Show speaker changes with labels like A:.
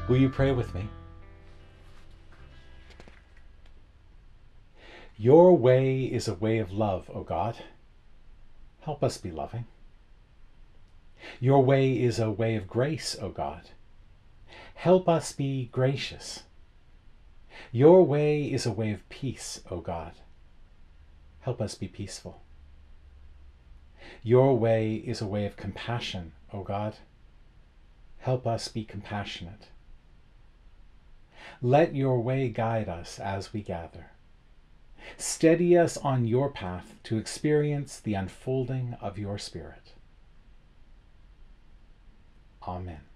A: Will you pray with me? Your way is a way of love, O God. Help us be loving. Your way is a way of grace, O God. Help us be gracious. Your way is a way of peace, O God. Help us be peaceful. Your way is a way of compassion, O God. Help us be compassionate. Let your way guide us as we gather. Steady us on your path to experience the unfolding of your Spirit. Amen.